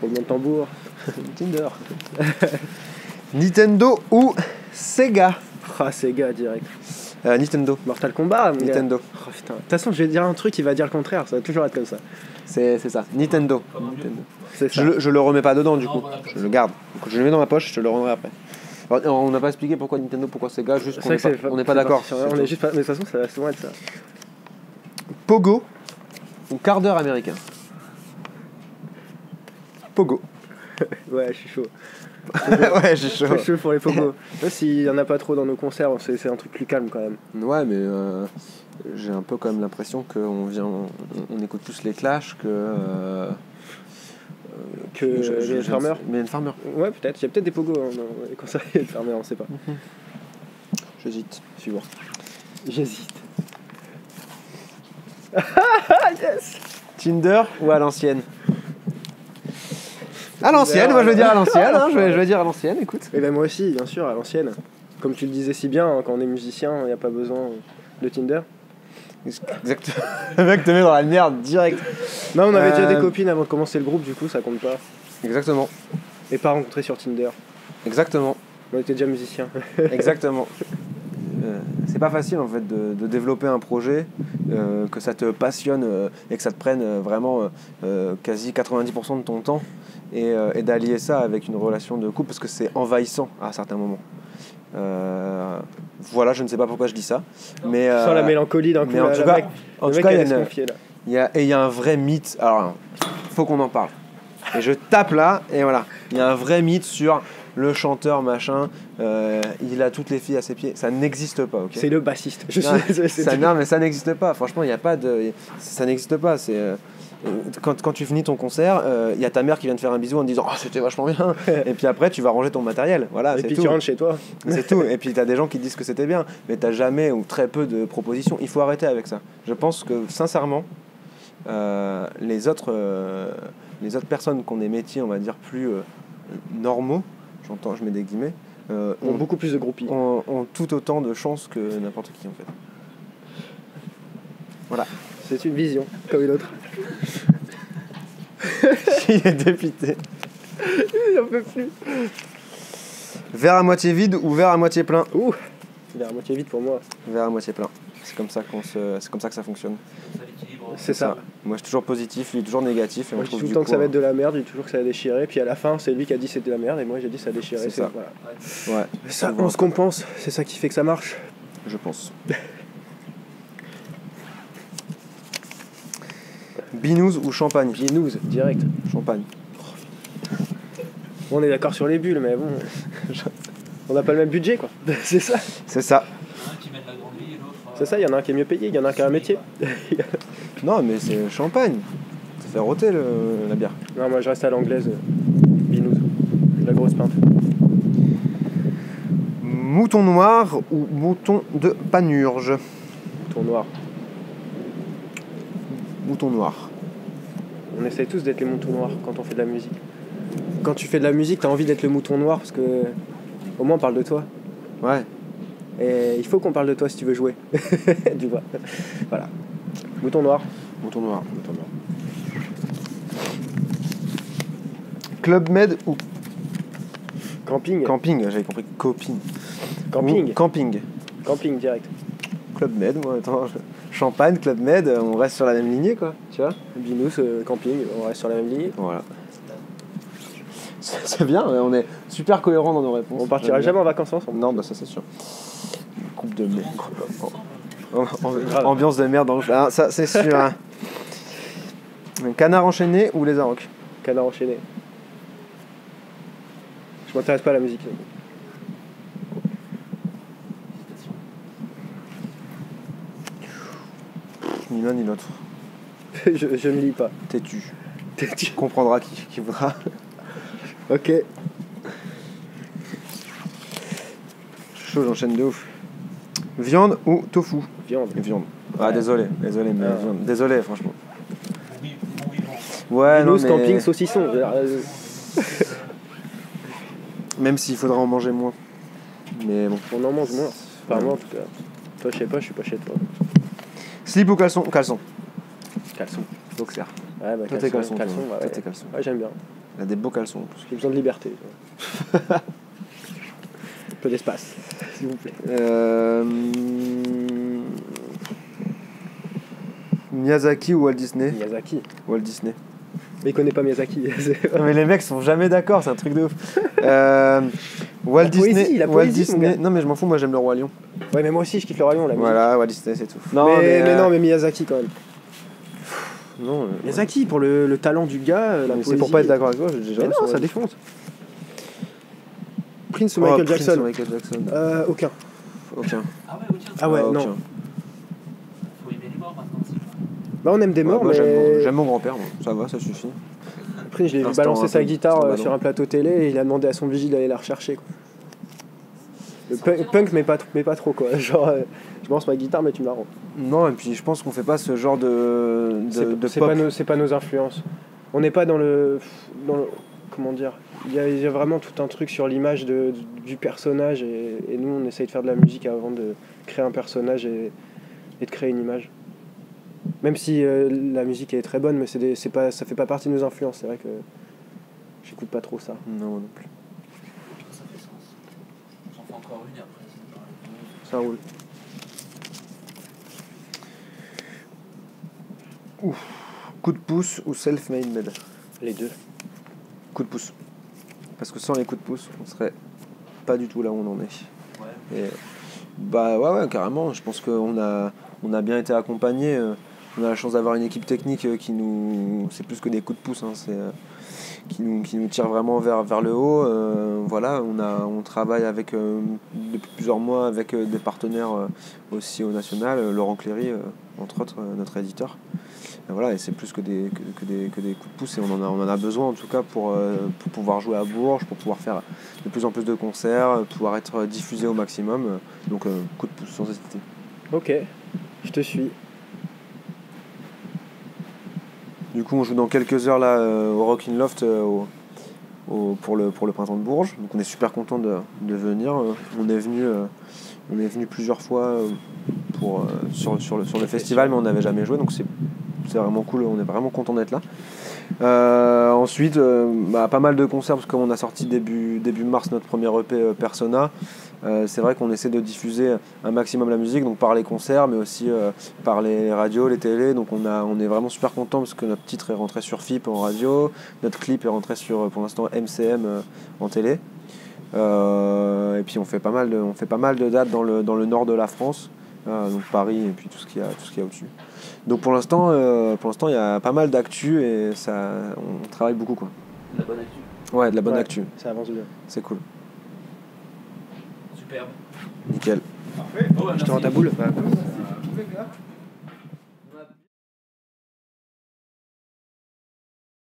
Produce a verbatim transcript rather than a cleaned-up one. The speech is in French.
roulement de tambour. Tinder. Nintendo ou Sega? Ah, Sega direct. euh, Nintendo. Mortal Kombat, mon gars. Nintendo. Oh, putain. De toute façon, je vais dire un truc, il va dire le contraire, ça va toujours être comme ça. C'est c'est ça. Nintendo. Nintendo. C'est Je, ça. le- je le remets pas dedans du coup. Je le garde. Donc, je le mets dans ma poche, je te le rendrai après. Alors, on n'a pas expliqué pourquoi Nintendo, pourquoi Sega, juste qu'on C'est n'est vrai pas, que c'est on n'est pas d'accord. c'est- On est juste pas. Mais de toute façon, ça va souvent être ça. Pogo ou quart d'heure américain? Pogo. Ouais, je suis chaud. Ouais, j'ai Je chaud. suis chaud pour les pogos. Même s'il y en a pas trop dans nos concerts, c'est c'est un truc plus calme quand même. Ouais, mais euh, j'ai un peu quand même l'impression qu'on vient, on, on écoute plus les Clash que. Euh, Que je- je- les je- Farmer. Mylène Farmer. Ouais, peut-être. Il y a peut-être des pogos hein, dans les concerts et les Farmer, on sait pas. J'hésite. Suivant. J'hésite. Ah yes. Tinder ou à l'ancienne? À l'ancienne, moi je veux dire à l'ancienne, hein, je, vais, je vais dire à l'ancienne, écoute. Et ben moi aussi, bien sûr, à l'ancienne. Comme tu le disais si bien, hein, quand on est musicien, il n'y a pas besoin de Tinder. Exactement. Le mec te met dans la merde direct. Non, on avait Euh, déjà des copines avant de commencer le groupe, du coup ça compte pas. Exactement. Et pas rencontré sur Tinder. Exactement. On était déjà musiciens. Exactement. Euh, c'est pas facile en fait de, de développer un projet, euh, que ça te passionne euh, et que ça te prenne euh, vraiment euh, quasi quatre-vingt-dix pour cent de ton temps et, euh, et d'allier ça avec une relation de couple parce que c'est envahissant à certains moments. Euh, voilà, je ne sais pas pourquoi je dis ça, mais euh, Sans la mélancolie d'un coup. mais en là, tout le cas, mec, en le tout mec, cas, il y elle a laisse une- confier, là. il y a, et il y a un vrai mythe. Alors, faut qu'on en parle. Et je tape là, et voilà. Il y a un vrai mythe sur le chanteur machin. euh, il a toutes les filles à ses pieds. Ça n'existe pas, ok. C'est le bassiste. Je Non, suis désolé, c'est ça, tout. non, mais ça n'existe pas. Franchement, il y a pas de. Ça n'existe pas. C'est euh, quand, quand tu finis ton concert, il y a ta mère qui vient te faire un bisou en te disant oh, c'était vachement bien. Et puis après, tu vas ranger ton matériel. Voilà, Et c'est puis tout. tu rentres chez toi. C'est tout. Et puis t'as des gens qui disent que c'était bien, mais t'as jamais ou très peu de propositions. Il faut arrêter avec ça. Je pense que sincèrement, euh, les autres, euh, les autres personnes qui ont des métiers, on va dire plus euh, normaux, j'entends, je mets des guillemets, euh, On a ont, beaucoup plus de groupies. ont, ont tout autant de chances que n'importe qui en fait. Voilà. C'est une vision, comme une autre. Il est dépité. J'en peux plus. Verre à moitié vide ou verre à moitié plein? Ouh, il est à moitié vide pour moi. Verre à moitié plein. C'est comme ça qu'on se, c'est comme ça que ça fonctionne. C'est ça. Moi, je suis toujours positif, lui est toujours négatif. Et Moi on je dis trouve tout le du temps coup, que ça va un- être de la merde, je dis toujours que ça va déchirer, puis à la fin c'est lui qui a dit que c'était de la merde et moi j'ai dit que ça déchirait. C'est ça. Voilà. Ouais, Ça, souvent, on se compense, c'est ça qui fait que ça marche. je pense. Binous ou champagne? Binous, direct. Champagne. On est d'accord sur les bulles, mais bon. On n'a pas le même budget quoi. C'est ça. C'est ça. Un qui mène la grande vie et l'autre. C'est ça, il y en a un qui est mieux payé, il y en a un qui a un métier. Non, mais c'est champagne. Ça fait rôter le, la bière. Non, moi je reste à l'anglaise. euh, Binous. La grosse pinte. Mouton noir ou mouton de panurge? Ton noir. Mouton noir. On essaye tous d'être les moutons noirs quand on fait de la musique. Quand tu fais de la musique, t'as envie d'être le mouton noir parce que au moins on parle de toi. Ouais. Et il faut qu'on parle de toi si tu veux jouer. Tu vois. Voilà. Mouton noir. Mouton noir. Mouton noir. Club Med ou Camping. camping? J'avais compris copine. Camping. Ou camping. Camping direct. Club Med, moi, attends. je- Champagne, Club Med, on reste sur la même lignée, quoi. Tu vois? Binous, euh, camping, on reste sur la même lignée. Voilà. C'est c'est bien, on est super cohérents dans nos réponses. On partira J'aime jamais bien. en vacances ensemble. Non, bah ça c'est sûr. Coupe de merde. Oh, oh, Grave. ambiance de merde dans le. Ah, ça c'est sûr. Hein. Un canard enchaîné ou les Arocs? Canard enchaîné. Je m'intéresse pas à la musique. Ni l'un ni l'autre. je, je ne lis pas. Têtu. Tu comprendras qui, qui voudra. Ok. Chaud, j'enchaîne de ouf. Viande ou tofu? Viande. Viande. Ah, Ouais. désolé, désolé, mais Ah. viande. Désolé, franchement. Oui, bon vivant. Ouais, non, Binous, mais... camping, saucisson. Je veux dire, euh, Même s'il faudra en manger moins. Mais bon. On en mange moins. Enfin, moi en tout cas. Toi, je sais pas, je suis pas chez toi. Slip ou caleçon? Caleçon. Caleçon. Boxer. Ouais, bah, Toi, t'es caleçon. caleçon. Caleçon, toi. bah, Toi, ouais. t'es caleçon. Ouais, j'aime bien. Elle a des beaux caleçons en plus. J'ai besoin de liberté. Un peu d'espace, s'il vous plaît. Euh... Miyazaki ou Walt Disney? Miyazaki. Walt Disney. Mais il connaît pas Miyazaki. Mais les mecs sont jamais d'accord, c'est un truc de ouf. Euh, Walt La Disney. poésie, la Walt poésie, mon Disney. gars. Non mais je m'en fous, moi j'aime le Roi Lion. Ouais, mais moi aussi, je kiffe le rayon, la musique. Voilà, Walt Disney c'est tout. Non, mais, mais, euh, non, mais Miyazaki quand même. non, euh, Miyazaki, pour le, le talent du gars, euh, la mais poésie. c'est pour pas être d'accord avec toi, j'ai déjà Mais non, ça défonce. Prince ou Michael Jackson? Michael Jackson. Euh, aucun. Aucun. Ah ouais, aucun. Ah ouais, Ah, non. aucun. Faut aimer les morts maintenant aussi. Bah, on aime des morts, Ouais, moi, mais. j'aime mon, j'aime mon grand-père, moi. Ça va, ça suffit. Après, je l'ai vu Instant, balancer sa instant, guitare instant euh, ballon. sur un plateau télé et il a demandé à son vigile d'aller la rechercher. Quoi. Le punk, punk mais, pas, mais pas trop quoi. Genre, euh, je balance ma guitare, mais tu me la rends. Non, et puis je pense qu'on fait pas ce genre de, de, C'est de c'est pop. pas, nos- c'est pas nos influences. On n'est pas dans le, dans le. Comment dire? Il y, a, il y a vraiment tout un truc sur l'image de, du personnage et, et nous on essaye de faire de la musique avant de créer un personnage et, et de créer une image. Même si euh, la musique est très bonne, mais c'est des, c'est pas, ça fait pas partie de nos influences. C'est vrai que j'écoute pas trop ça. Non, moi non plus. Ça fait sens. J'en fais encore une et après, c'est pareil. Ça roule. Coup de pouce ou self-made made? Les deux. Coup de pouce. Parce que sans les coups de pouce, on serait pas du tout là où on en est. Ouais. Et, bah ouais, ouais, carrément. Je pense qu'on a, on a bien été accompagnés. euh, On a la chance d'avoir une équipe technique euh, qui nous. C'est plus que des coups de pouce, hein, c'est, euh, qui, nous, qui nous tire vraiment vers, vers le haut. Euh, voilà, on, a, on travaille avec, euh, depuis plusieurs mois avec euh, des partenaires euh, aussi au national. euh, Laurent Cléry, euh, entre autres, euh, notre éditeur. Et voilà, et c'est plus que des, que, que des, que des coups de pouce et on en a, on en a besoin en tout cas pour, euh, pour pouvoir jouer à Bourges, pour pouvoir faire de plus en plus de concerts, pouvoir être diffusé au maximum. Donc euh, coup de pouce sans hésiter. Ok, je te suis. Du coup on joue dans quelques heures là euh, au Rockin' Loft euh, au, au, pour, le, pour le printemps de Bourges. Donc on est super content de, de venir. Euh, On est venu, euh, on est venu plusieurs fois euh, pour, euh, sur, sur le, sur le festival mais on n'avait jamais joué donc c'est c'est vraiment cool, on est vraiment content d'être là. Euh, ensuite, euh, bah, pas mal de concerts parce qu'on a sorti début, début mars notre premier E P euh, Persona. Euh, c'est vrai qu'on essaie de diffuser un maximum la musique, donc par les concerts, mais aussi euh, par les radios, les télés. Donc on, a, on est vraiment super content parce que notre titre est rentré sur F I P en radio, notre clip est rentré sur pour l'instant M C M euh, en télé. Euh, et puis on fait pas mal de, on fait pas mal de dates dans le, dans le nord de la France, euh, donc Paris et puis tout ce qu'il y a, tout ce qu'il y a au-dessus. Donc pour l'instant, euh, pour l'instant, il y a pas mal d'actu et ça, on travaille beaucoup quoi. De la bonne actu. Ouais, de la bonne Ouais, actu, Ça avance bien. c'est cool, Superbe. nickel. Parfait. Oh, bah, Je te rends merci. ta boule. Euh,